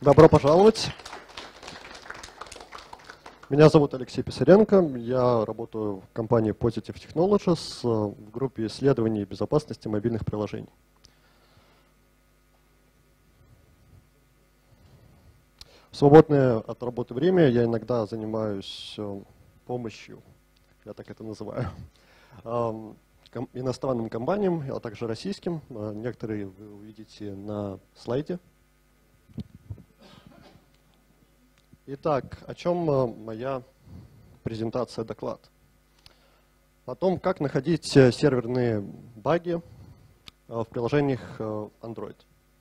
Добро пожаловать. Меня зовут Алексей Писаренко. Я работаю в компании Positive Technologies в группе исследований безопасности мобильных приложений. В свободное от работы время я иногда занимаюсь помощью, я так это называю, иностранным компаниям, а также российским. Некоторые вы увидите на слайде. Итак, о чем моя презентация, доклад? О том, как находить серверные баги в приложениях Android.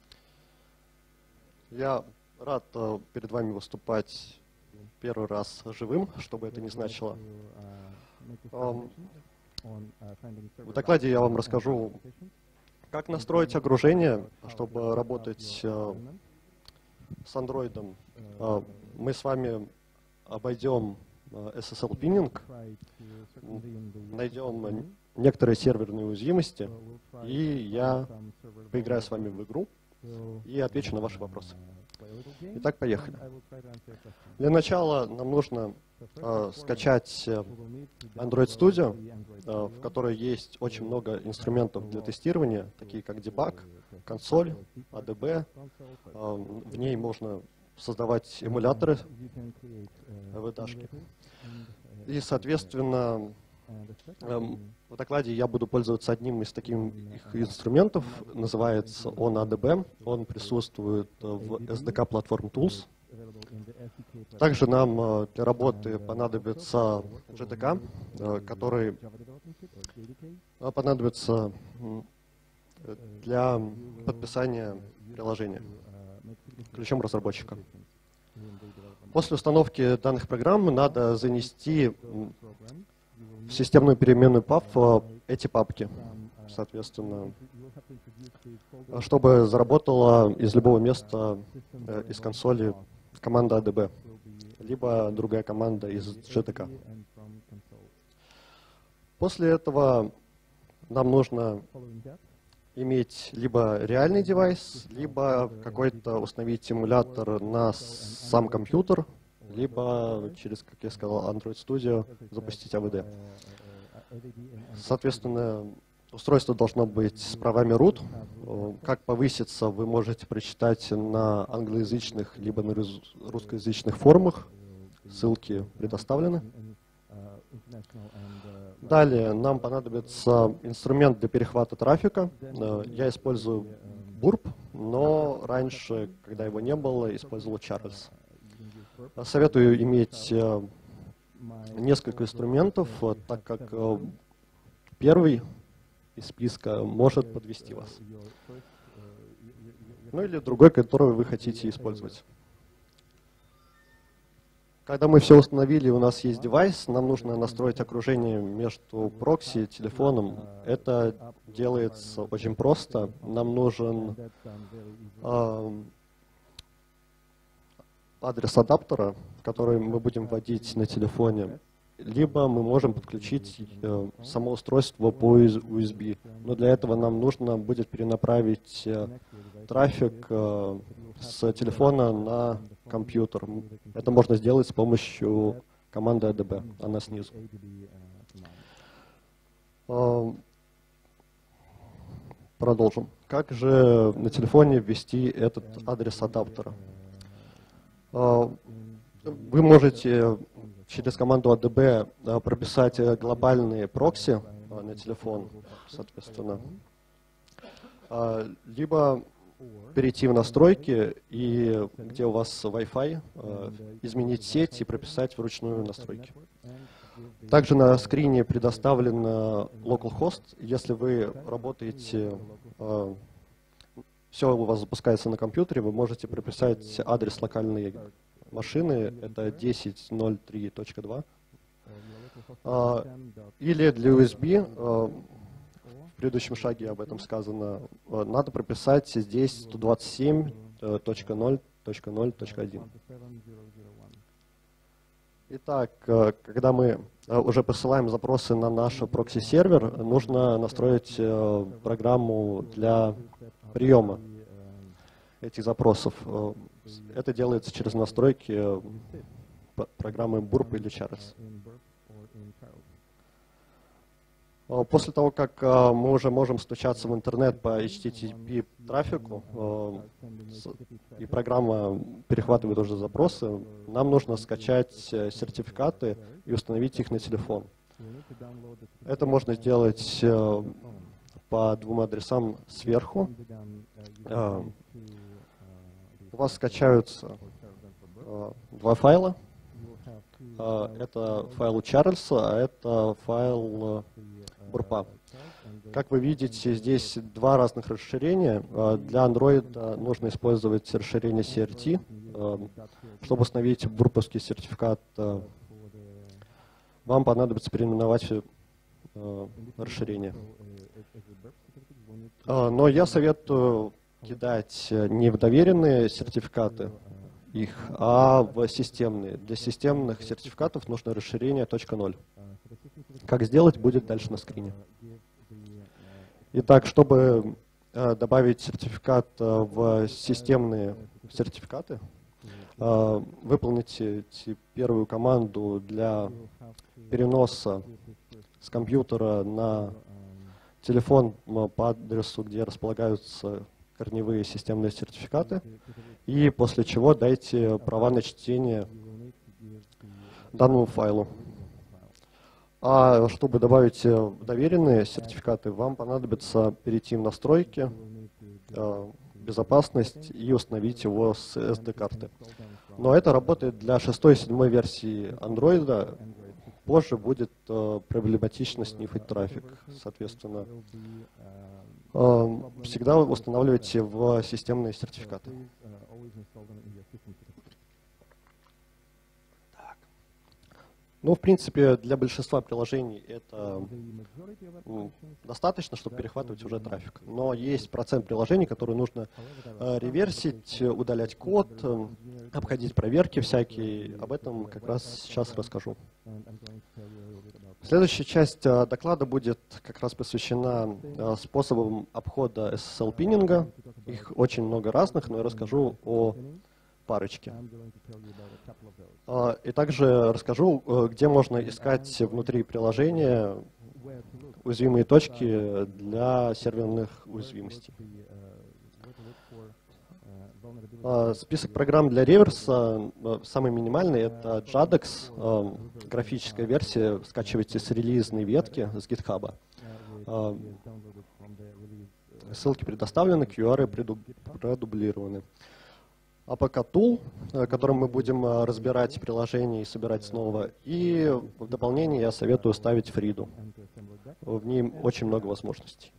Я рад перед вами выступать первый раз живым, что бы это ни значило. В докладе я вам расскажу, как настроить огружение, чтобы работать с Android. Мы с вами обойдем SSL пининг, найдем некоторые серверные уязвимости, и я поиграю с вами в игру и отвечу на ваши вопросы. Итак, поехали. Для начала нам нужно скачать Android Studio, в которой есть очень много инструментов для тестирования, такие как дебаг, консоль, ADB. В ней можно создавать эмуляторы VDAшки. И, соответственно, в докладе я буду пользоваться одним из таких инструментов, называется он ADB. Он присутствует в SDK Platform Tools. Также нам для работы понадобится JDK, который понадобится для подписания приложения ключом разработчика. После установки данных программ надо занести в системную переменную path эти папки, соответственно, чтобы заработала из любого места из консоли команда ADB, либо другая команда из JDK. После этого нам нужно иметь либо реальный девайс, либо какой-то установить эмулятор на сам компьютер, либо через, как я сказал, Android Studio запустить AVD. Соответственно, устройство должно быть с правами root. Как повыситься, вы можете прочитать на англоязычных либо на русскоязычных форумах. Ссылки предоставлены. Далее нам понадобится инструмент для перехвата трафика. Я использую Burp, но раньше, когда его не было, использовал Charles. Советую иметь несколько инструментов, так как первый из списка может подвести вас. Ну или другой, который вы хотите использовать. Когда мы все установили, у нас есть девайс, нам нужно настроить окружение между прокси и телефоном. Это делается очень просто. Нам нужен адрес адаптера, который мы будем вводить на телефоне, либо мы можем подключить само устройство по USB. Но для этого нам нужно будет перенаправить трафик с телефона на компьютер. Это можно сделать с помощью команды ADB, она снизу. Продолжим. Как же на телефоне ввести этот адрес адаптера? Вы можете через команду ADB прописать глобальные прокси на телефон, соответственно, либо перейти в настройки и где у вас Wi-Fi, изменить сеть и прописать вручную настройки. Также на скрине предоставлен localhost. Если вы работаете, все у вас запускается на компьютере, вы можете прописать адрес локальной машины, это 10.03.2. Или для USB, в предыдущем шаге об этом сказано, надо прописать здесь 127.0.0.1. Итак, когда мы уже посылаем запросы на наш прокси-сервер, нужно настроить программу для приема этих запросов. Это делается через настройки программы Burp или Charles. После того, как мы уже можем стучаться в интернет по HTTP трафику, и программа перехватывает уже запросы, нам нужно скачать сертификаты и установить их на телефон. Это можно сделать по двум адресам сверху. У вас скачаются два файла. Это файл Чарльза, а это файл Бурпа. Как вы видите, здесь два разных расширения. Для Android нужно использовать расширение CRT. Чтобы установить бурповский сертификат, вам понадобится переименовать расширение. Но я советую кидать не в доверенные сертификаты их, а в системные. Для системных сертификатов нужно расширение .0. Как сделать, будет дальше на скрине. Итак, чтобы добавить сертификат в системные сертификаты, выполните первую команду для переноса с компьютера на телефон по адресу, где располагаются корневые системные сертификаты, и после чего дайте права на чтение данному файлу. А чтобы добавить доверенные сертификаты, вам понадобится перейти в настройки, безопасность и установить его с SD-карты. Но это работает для 6 и 7 версии Android. Позже будет проблематично снифать трафик. Соответственно, всегда устанавливайте в системные сертификаты. Ну, в принципе, для большинства приложений это достаточно, чтобы перехватывать уже трафик. Но есть процент приложений, которые нужно реверсить, удалять код, обходить проверки всякие. Об этом как раз сейчас расскажу. Следующая часть доклада будет как раз посвящена способам обхода SSL-пиннинга. Их очень много разных, но я расскажу о парочке. И также расскажу, где можно искать внутри приложения уязвимые точки для серверных уязвимостей. Список программ для реверса самый минимальный — это JADEX, графическая версия. Скачивайте с релизной ветки с GitHub. Ссылки предоставлены, QR продублированы. APK Tool, которым мы будем разбирать приложение и собирать снова. И в дополнение я советую ставить Фриду. В ней очень много возможностей.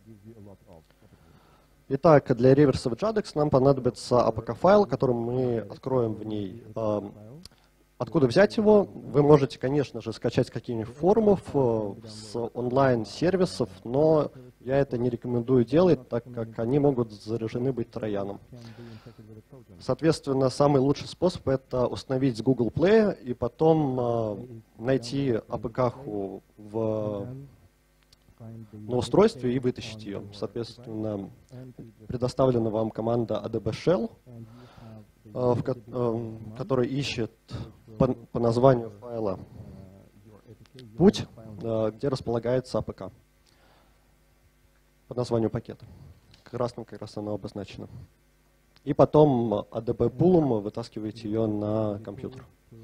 Итак, для реверса в JADEX нам понадобится APK-файл, который мы откроем в ней. Откуда взять его? Вы можете, конечно же, скачать с каких-нибудь форумов, с онлайн-сервисов, но я это не рекомендую делать, так как они могут заражены быть трояном. Соответственно, самый лучший способ — это установить с Google Play и потом найти APK-ху на устройстве и вытащить ее. Соответственно, предоставлена вам команда ADB Shell, которая ищет по названию файла путь, где располагается APK. По названию пакета. Красным как раз оно обозначено. И потом ADB-пулом вытаскиваете ее на компьютер.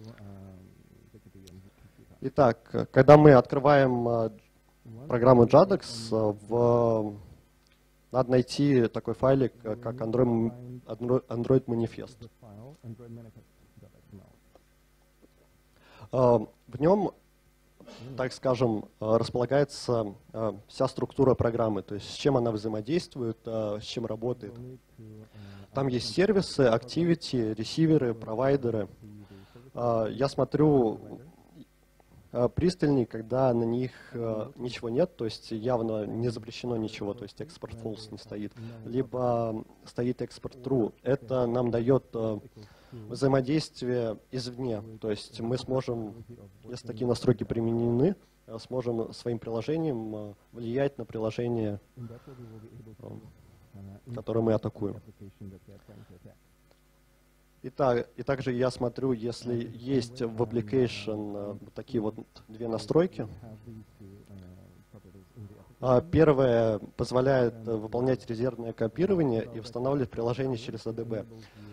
Итак, когда мы открываем программу JADEX, надо найти такой файлик, как Android Manifest. В нем, так скажем, располагается вся структура программы, то есть с чем она взаимодействует, с чем работает. Там есть сервисы, activity, ресиверы, провайдеры. Я смотрю пристальней, когда на них ничего нет, то есть явно не запрещено ничего, то есть экспорт false не стоит, либо стоит экспорт true. Это нам дает взаимодействие извне, то есть мы сможем, если такие настройки применены, сможем своим приложением влиять на приложение, которое мы атакуем. И также я смотрю, если есть в application вот такие вот две настройки. Первое позволяет выполнять резервное копирование и восстанавливать приложение через ADB.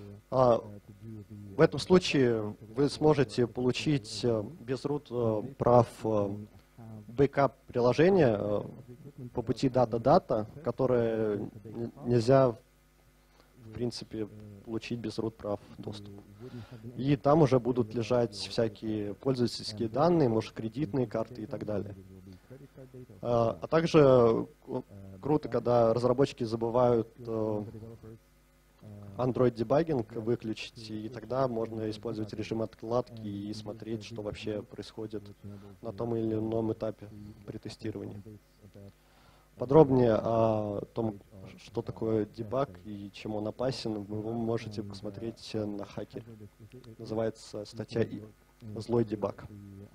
В этом случае вы сможете получить без root прав бэкап приложения по пути data-data, которое нельзя, в принципе, получить без root прав доступа. И там уже будут лежать всякие пользовательские данные, может, кредитные карты и так далее. А также круто, когда разработчики забывают Android дебагинг выключить, и тогда можно использовать режим откладки и смотреть, что вообще происходит на том или ином этапе при тестировании. Подробнее о том, что такое дебаг и чем он опасен, вы можете посмотреть на хаке. Называется статья «Злой дебаг».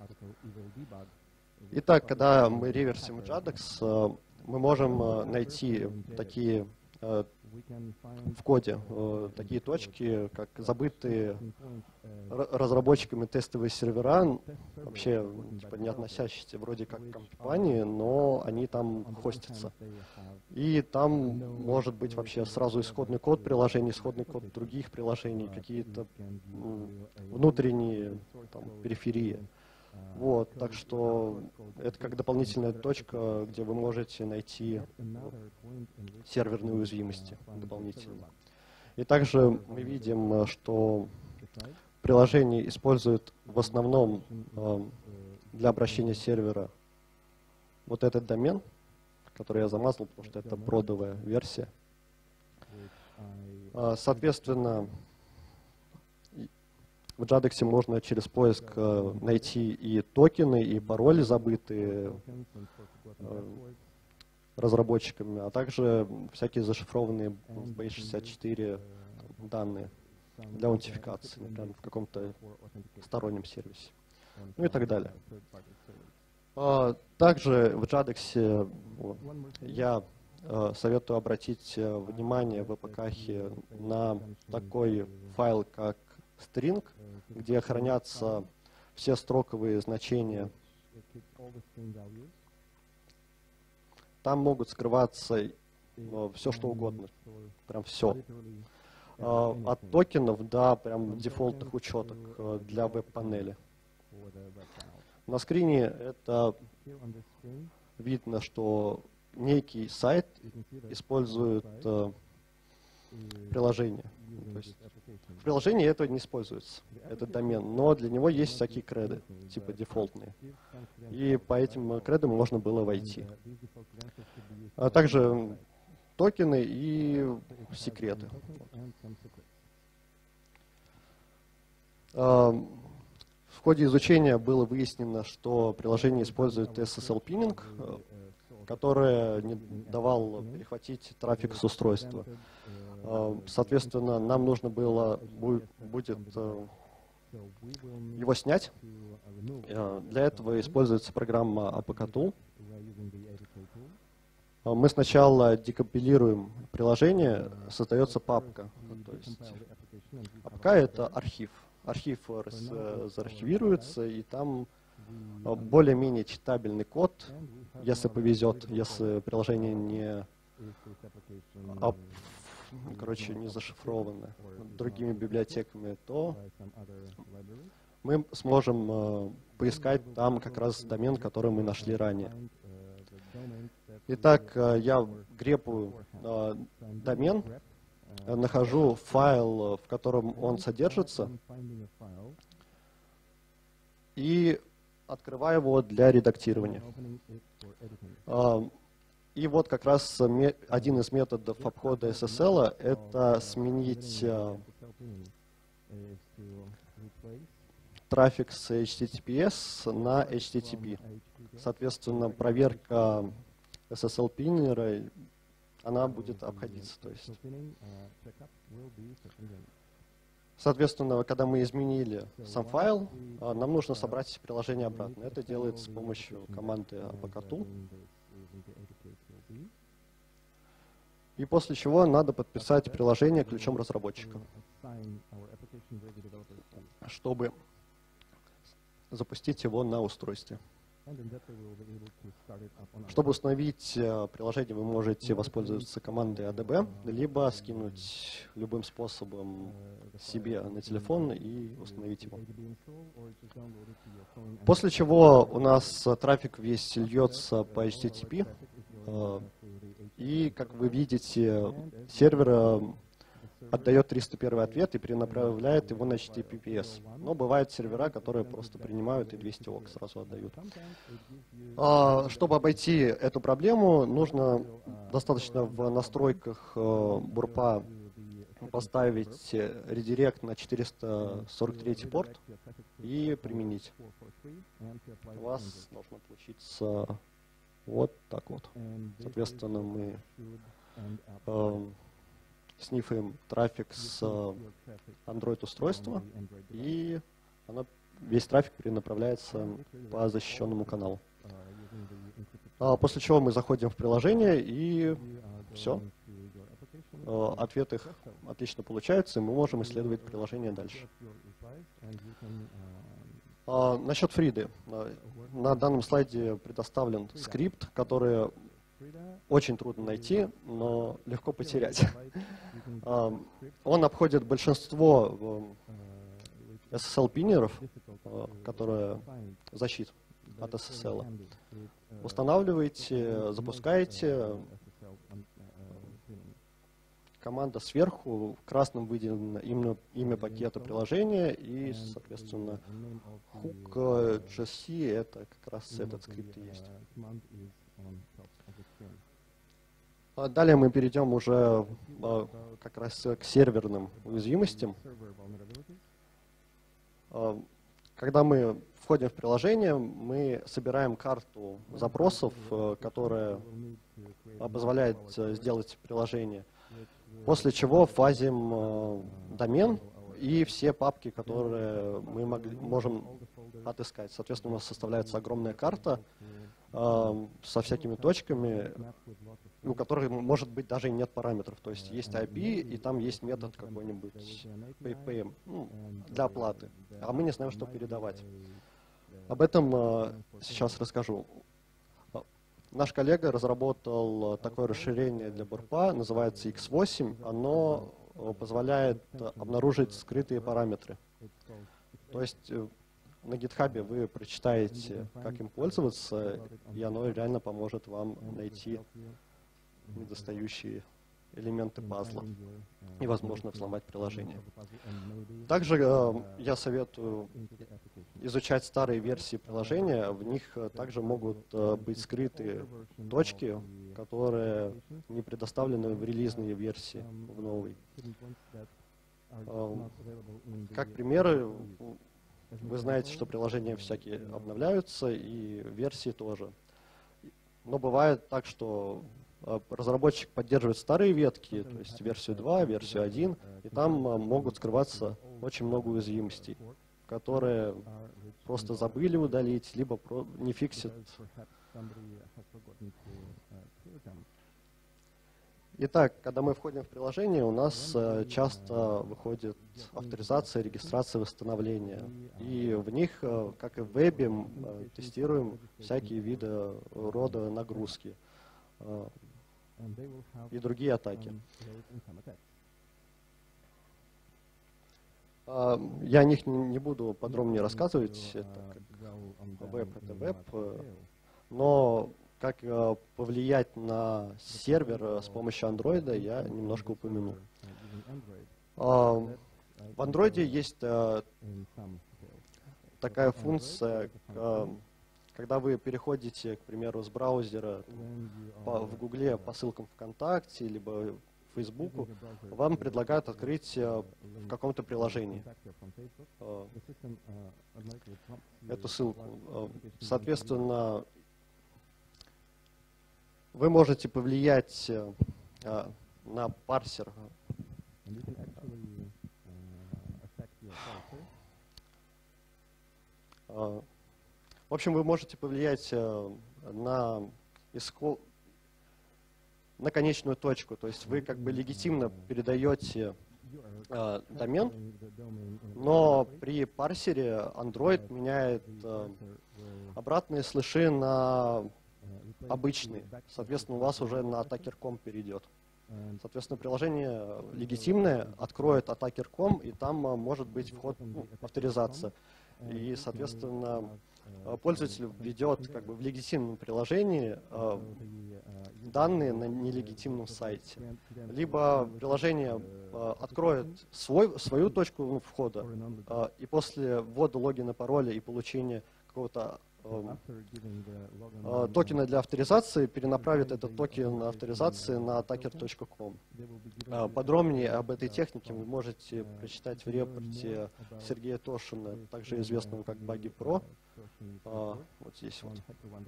Итак, когда мы реверсим JADEX, мы можем найти такие в коде такие точки, как забытые разработчиками тестовые сервера, вообще типа, не относящиеся вроде как к компании, но они там хостятся. И там может быть вообще сразу исходный код приложений, исходный код других приложений, какие-то внутренние там, периферии. Вот, так что это как дополнительная точка, где вы можете найти серверные уязвимости дополнительно. И также мы видим, что приложение использует в основном для обращения сервера вот этот домен, который я замазал, потому что это продовая версия. Соответственно, в JADEX можно через поиск найти и токены, и пароли, забытые разработчиками, а также всякие зашифрованные в base64 данные для аутентификации, например, в каком-то стороннем сервисе, ну и так далее. Также в JADEX я советую обратить внимание в APK на такой файл, как string, где хранятся все строковые значения. Там могут скрываться все, что угодно, прям все. От токенов до прям дефолтных учеток для веб-панели. На скрине это видно, что некий сайт использует приложение. То есть в приложении это не используется, этот домен, но для него есть всякие креды, типа дефолтные. И по этим кредам можно было войти. А также токены и секреты. В ходе изучения было выяснено, что приложение использует SSL-пининг, который не давал перехватить трафик с устройства. Соответственно, нам нужно было будет его снять. Для этого используется программа APK-Tool. Мы сначала декомпилируем приложение, создается папка. То есть APK — это архив. Архив заархивируется, и там более-менее читабельный код, если повезет, если приложение не не зашифровано другими библиотеками, то мы сможем поискать там как раз домен, который мы нашли ранее. Итак, я грепаю домен, нахожу файл, в котором он содержится, и открываю его для редактирования. И вот как раз один из методов обхода SSL — это сменить трафик с HTTPS на HTTP. Соответственно, проверка SSL-пиннера, она будет обходиться. То есть. Соответственно, когда мы изменили сам файл, нам нужно собрать приложение обратно. Это делается с помощью команды APK-Tool. И после чего надо подписать приложение ключом разработчика, чтобы запустить его на устройстве. Чтобы установить приложение, вы можете воспользоваться командой ADB, либо скинуть любым способом себе на телефон и установить его. После чего у нас трафик весь льется по HTTP, и, как вы видите, сервер отдает 301 ответ и перенаправляет его на HTTPS. Но бывают сервера, которые просто принимают и 200 ок сразу отдают. Чтобы обойти эту проблему, нужно достаточно в настройках бурпа поставить редирект на 443 порт и применить. У вас должно получиться вот так вот. Соответственно, мы снифаем трафик с Android-устройства, и весь трафик перенаправляется по защищенному каналу. После чего мы заходим в приложение, и все. Ответы их отлично получаются, и мы можем исследовать приложение дальше. Насчет Фриды. На данном слайде предоставлен скрипт, который очень трудно найти, но легко потерять. Он обходит большинство SSL-пинеров, которые защиту от SSL. Устанавливаете, запускаете. Команда сверху, красным выделено имя пакета приложения, и, соответственно, hook.js это как раз этот скрипт и есть. Далее мы перейдем уже как раз к серверным уязвимостям. Когда мы входим в приложение, мы собираем карту запросов, которая позволяет сделать приложение. После чего ввозим домен и все папки, которые мы можем отыскать. Соответственно, у нас составляется огромная карта со всякими точками, у которых, может быть, даже и нет параметров. То есть есть IP, и там есть метод какой-нибудь PayPay для оплаты. А мы не знаем, что передавать. Об этом сейчас расскажу. Наш коллега разработал такое расширение для бурпа, называется X8. Оно позволяет обнаружить скрытые параметры. То есть на GitHub вы прочитаете, как им пользоваться, и оно реально поможет вам найти недостающие элементы пазла и, возможно, взломать приложение. Также я советую изучать старые версии приложения. В них также могут быть скрыты точки, которые не предоставлены в релизной версии, в новой. Как примеры, вы знаете, что приложения всякие обновляются, и версии тоже. Но бывает так, что разработчик поддерживает старые ветки, то есть версию 2, версию 1, и там могут скрываться очень много уязвимостей, которые просто забыли удалить, либо не фиксят. Итак, когда мы входим в приложение, у нас часто выходит авторизация, регистрация, восстановление. И в них, как и в вебе, тестируем всякие виды рода нагрузки и другие атаки. Я о них не буду подробнее рассказывать, веб это веб, но как повлиять на сервер с помощью Android я немножко упомяну. В Android есть такая функция, когда вы переходите, к примеру, с браузера в Гугле по ссылкам ВКонтакте, либо в Фейсбуку, вам предлагают открыть в каком-то приложении эту ссылку. Соответственно, вы можете повлиять на парсер. В общем, вы можете повлиять на исход. на конечную точку. То есть вы как бы легитимно передаете домен, но при парсере Android меняет обратные слэши на обычные. Соответственно, у вас уже на attacker.com перейдет. Соответственно, приложение легитимное откроет attacker.com, и там может быть вход, авторизация. И, соответственно, пользователь введет как бы в легитимном приложении данные на нелегитимном сайте. Либо приложение откроет свою точку входа, и после ввода логина, пароля и получения какого-то токена для авторизации перенаправит этот токен авторизации на attacker.com. Подробнее об этой технике вы можете прочитать в репорте Сергея Тошина, также известного как Buggy Pro. Вот здесь вот.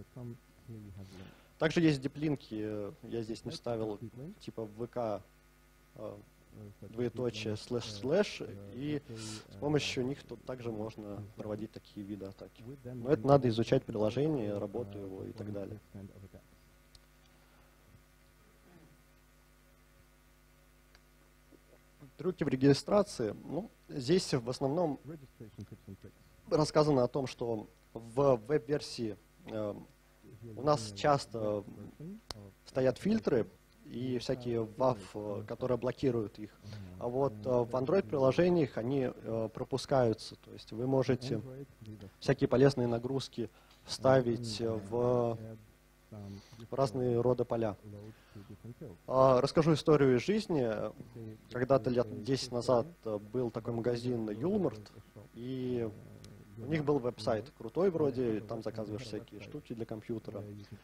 Также есть диплинки, я здесь не вставил, типа ВК двоеточие // и с помощью них тут также можно проводить такие виды атаки. Но это надо изучать приложение, работу его и так далее. Трюки в регистрации. Ну, здесь в основном рассказано о том, что в веб-версии у нас часто стоят фильтры и всякие WAF, которые блокируют их. А вот в Android-приложениях они пропускаются. То есть вы можете всякие полезные нагрузки вставить в разные рода поля. Расскажу историю из жизни. Когда-то лет 10 назад был такой магазин Юлмарт, и у них был веб-сайт крутой вроде, там заказываешь всякие штуки для компьютера.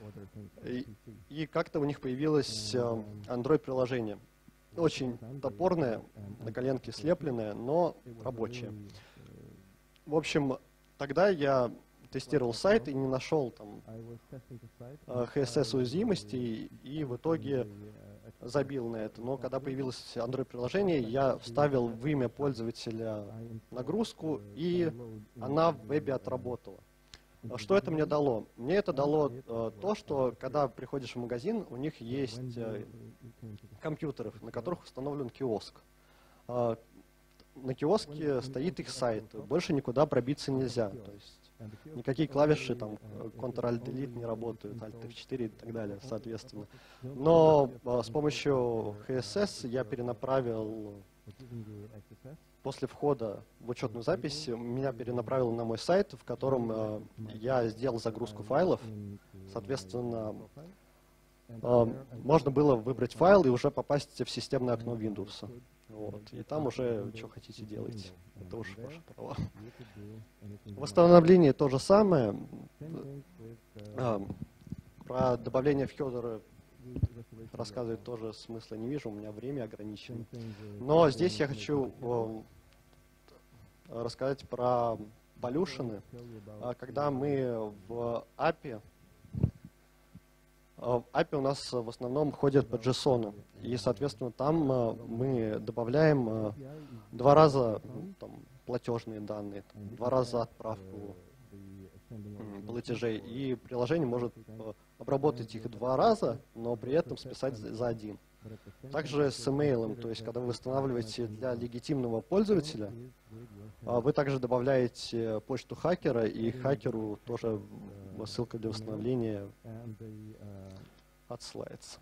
И как-то у них появилось Android-приложение. Очень топорное, на коленке слепленное, но рабочее. В общем, тогда я тестировал сайт и не нашел там CSS-уязвимостей, и в итоге забил на это. Но когда появилось Android-приложение, я вставил в имя пользователя нагрузку, и она в вебе отработала. Что это мне дало? Мне это дало то, что когда приходишь в магазин, у них есть компьютеры, на которых установлен киоск. На киоске стоит их сайт, больше никуда пробиться нельзя. То есть никакие клавиши, там, Ctrl-Alt-Delete не работают, Alt-F4 и так далее, соответственно. Но с помощью CSS я перенаправил, после входа в учетную запись, меня перенаправило на мой сайт, в котором я сделал загрузку файлов. Соответственно, можно было выбрать файл и уже попасть в системное окно Windows. Вот. И там уже что хотите делайте. Это уж ваше право. Восстановление то же самое. Про добавление в хедеры рассказывать тоже смысла не вижу, у меня время ограничено. Но здесь я хочу рассказать про полюшены. Когда мы в API, API у нас в основном ходит по JSON, и, соответственно, там мы добавляем 2 раза там, платежные данные, 2 раза отправку платежей, и приложение может обработать их 2 раза, но при этом списать за 1. Также с email, то есть когда вы восстанавливаете для легитимного пользователя, вы также добавляете почту хакера, и хакеру тоже ссылка для восстановления отсылается.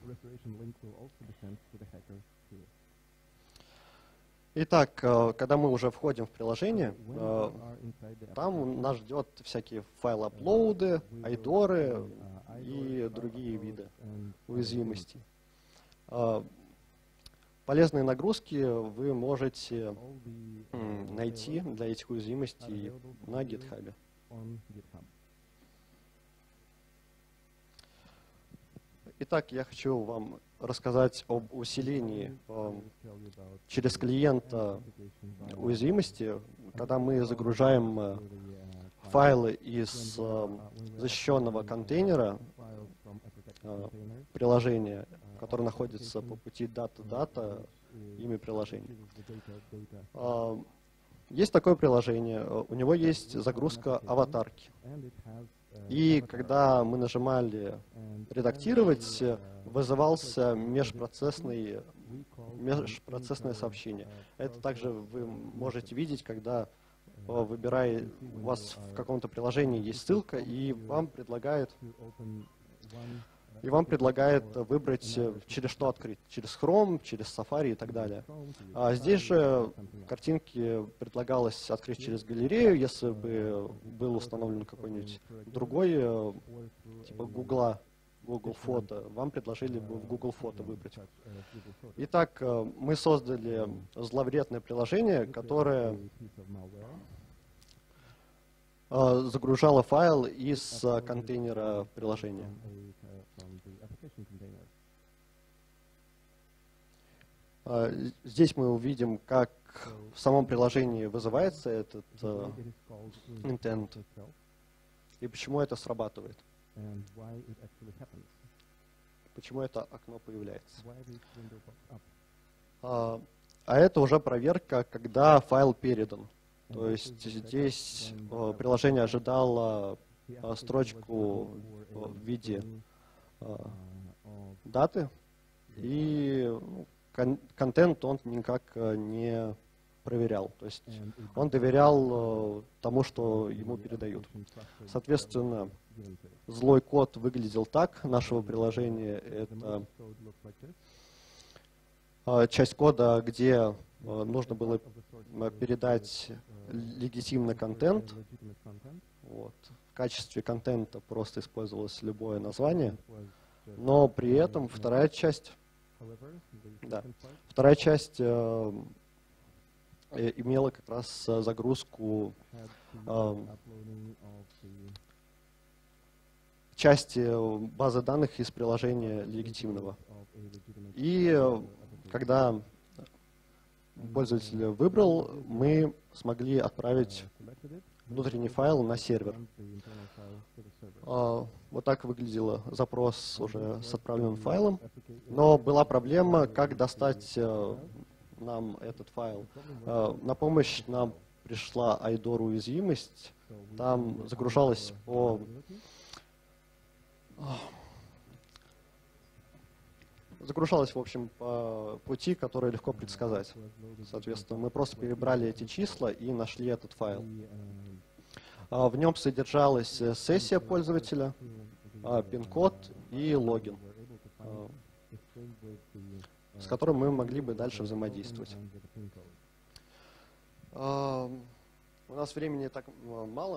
Итак, когда мы уже входим в приложение, там нас ждет всякие файл-аплоуды, айдоры и другие виды уязвимостей. Полезные нагрузки вы можете найти для этих уязвимостей на GitHub. Итак, я хочу вам рассказать об усилении через клиента уязвимости, когда мы загружаем файлы из защищенного контейнера приложения, которое находится по пути data-data, имя приложения. Есть такое приложение, у него есть загрузка аватарки. И когда мы нажимали «Редактировать», вызывался межпроцессное сообщение. Это также вы можете видеть, когда у вас в каком-то приложении есть ссылка, и вам предлагает выбрать, через что открыть. Через Chrome, через Safari и так далее. А здесь же картинки предлагалось открыть через галерею, если бы был установлен какой-нибудь другой, типа Google фото, вам предложили бы в Google фото выбрать. Итак, мы создали зловредное приложение, которое загружало файл из контейнера приложения. Здесь мы увидим, как в самом приложении вызывается этот intent и почему это срабатывает. Почему это окно появляется. А это уже проверка, когда файл передан. То есть здесь приложение ожидало строчку в виде даты, и контент он никак не проверял. То есть он доверял тому, что ему передают. Соответственно, злой код выглядел так нашего приложения. Это часть кода, где нужно было передать легитимный контент. Вот. В качестве контента просто использовалось любое название. Но при этом вторая часть имела как раз загрузку части базы данных из приложения легитимного. И когда пользователь выбрал, мы смогли отправить внутренний файл на сервер. Вот так выглядел запрос уже с отправленным файлом. Но была проблема, как достать нам этот файл. На помощь нам пришла IDOR уязвимость. Там загружалось в общем, по пути, который легко предсказать. Соответственно, мы просто перебрали эти числа и нашли этот файл. В нем содержалась сессия пользователя, пин-код и логин, с которым мы могли бы дальше взаимодействовать. У нас времени так мало.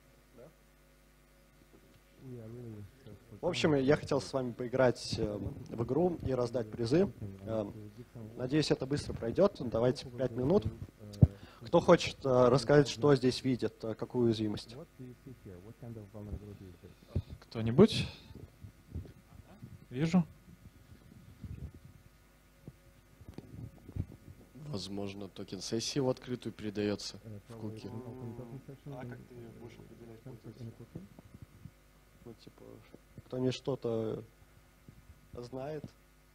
В общем, я хотел с вами поиграть в игру и раздать призы. Надеюсь, это быстро пройдет. Давайте 5 минут. Кто хочет рассказать, что здесь видит, какую уязвимость? Кто-нибудь? Вижу. Возможно, токен сессии в открытую передается в куки. А как ты будешь определять пользователя? Ну, типа, кто-нибудь что-то знает?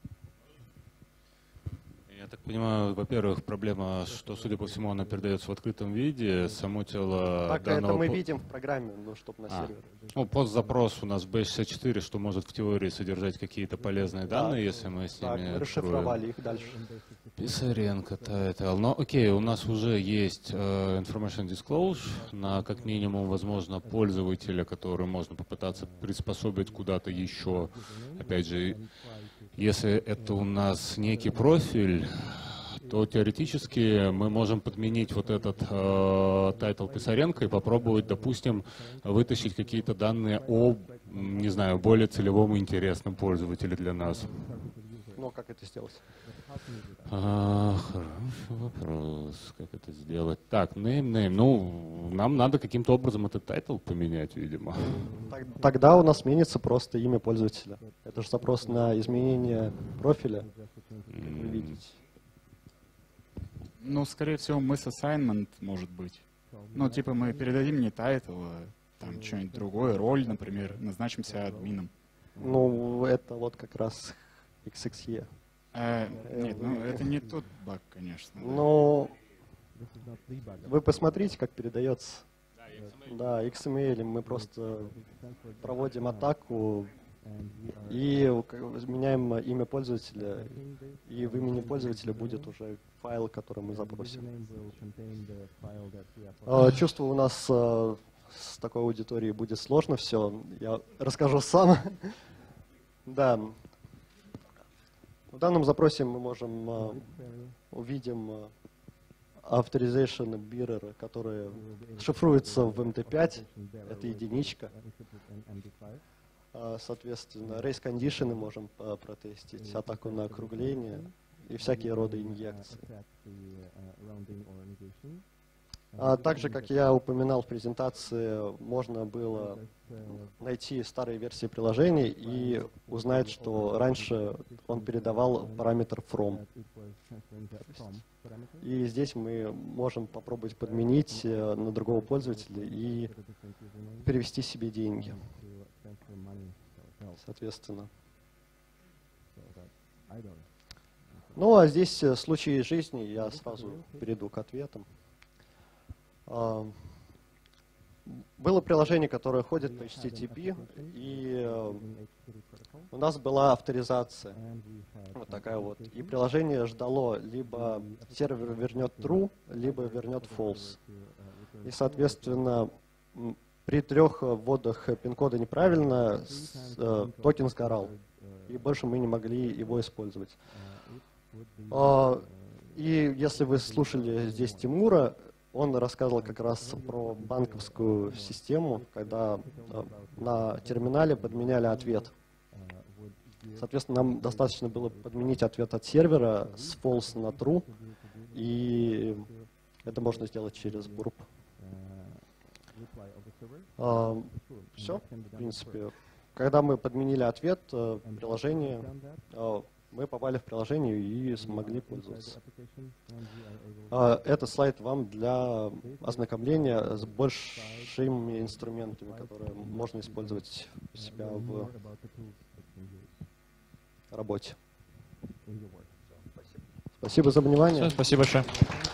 Я так понимаю, во-первых, проблема, что, судя по всему, она передается в открытом виде, само тело Так, данного... это мы видим в программе, ну, чтобы на сервере. Ну, постзапрос у нас B64, что может в теории содержать какие-то полезные данные, если мы с ними... Так, мы расшифровали их дальше. Писаренко, title. Но окей, у нас уже есть information disclosure на как минимум, возможно, пользователя, который можно попытаться приспособить куда-то еще. Опять же, если это у нас некий профиль, то теоретически мы можем подменить вот этот title Писаренко и попробовать, допустим, вытащить какие-то данные о, не знаю, более целевом и интересном пользователе для нас. Ну, как это сделать? Хороший вопрос. Как это сделать? Так, name. Ну, нам надо каким-то образом этот тайтл поменять, видимо. Тогда у нас сменится просто имя пользователя. Это же запрос на изменение профиля, как вы видите. Ну, скорее всего, misassignment может быть. Ну, типа мы передадим не тайтл, а там что-нибудь другое, роль, например, назначимся админом. Ну, это вот как раз XXE. Нет, ну это не тот баг, конечно. Но вы посмотрите, как передается. Да, Да, XML мы просто проводим атаку и меняем имя пользователя, и в имени пользователя будет уже файл, который мы запросим. Чувствую, у нас с такой аудиторией будет сложно все. Я расскажу сам. Да. В данном запросе мы можем увидим authorization bearer, который шифруется в MD5, это единичка. Соответственно, race condition можем протестить, атаку на округление и всякие роды инъекций. Также, как я упоминал в презентации, можно было найти старые версии приложений и узнать, что раньше он передавал параметр from. И здесь мы можем попробовать подменить на другого пользователя и перевести себе деньги. Соответственно. Ну, а здесь случаи жизни, я сразу перейду к ответам. Было приложение, которое ходит по HTTP, и у нас была авторизация, вот такая вот. И приложение ждало, либо сервер вернет true, либо вернет false. И, соответственно, при 3 вводах пин-кода неправильно токен сгорал, и больше мы не могли его использовать. И если вы слушали здесь Тимура, он рассказывал как раз про банковскую систему, когда на терминале подменяли ответ. Соответственно, нам достаточно было подменить ответ от сервера с false на true, и это можно сделать через burp. Все, в принципе. Когда мы подменили ответ, приложение, мы попали в приложение и смогли пользоваться. Этот слайд вам для ознакомления с большими инструментами, которые можно использовать у себя в работе. Спасибо за внимание. Спасибо большое.